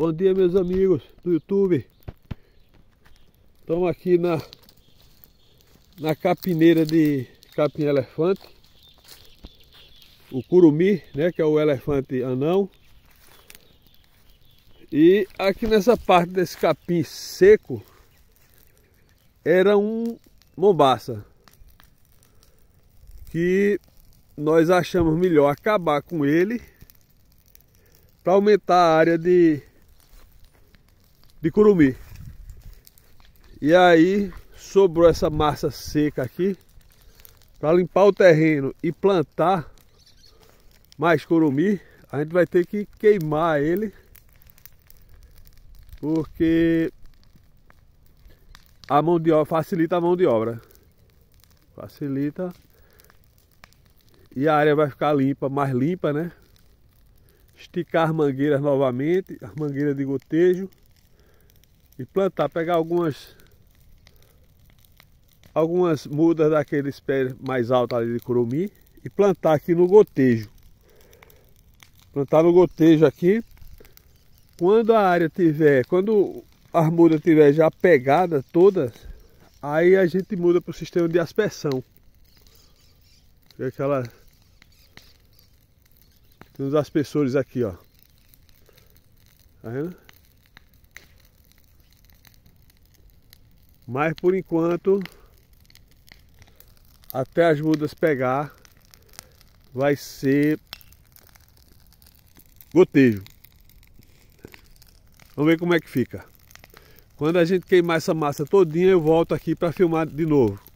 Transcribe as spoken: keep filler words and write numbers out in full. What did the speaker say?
Bom dia, meus amigos do YouTube. Estamos aqui na na capineira de capim-elefante, o curumi, né, que é o elefante anão. E aqui nessa parte desse capim seco era um mombaça que nós achamos melhor acabar com ele para aumentar a área de de curumi. E aí sobrou essa massa seca aqui para limpar o terreno e plantar mais curumi. A gente vai ter que queimar ele, porque a mão de obra facilita a mão de obra, facilita, e a área vai ficar limpa, mais limpa, né? Esticar as mangueiras novamente, as mangueiras de gotejo, e plantar, pegar algumas algumas mudas daqueles pés mais altos ali de curumi e plantar aqui no gotejo. Plantar no gotejo aqui. Quando a área tiver, quando as mudas tiver já pegadas todas, aí a gente muda para o sistema de aspersão. É aquela... Tem uns aspersores aqui, ó. Tá vendo? Mas por enquanto, até as mudas pegar, vai ser gotejo. Vamos ver como é que fica. Quando a gente queimar essa massa todinha, eu volto aqui para filmar de novo.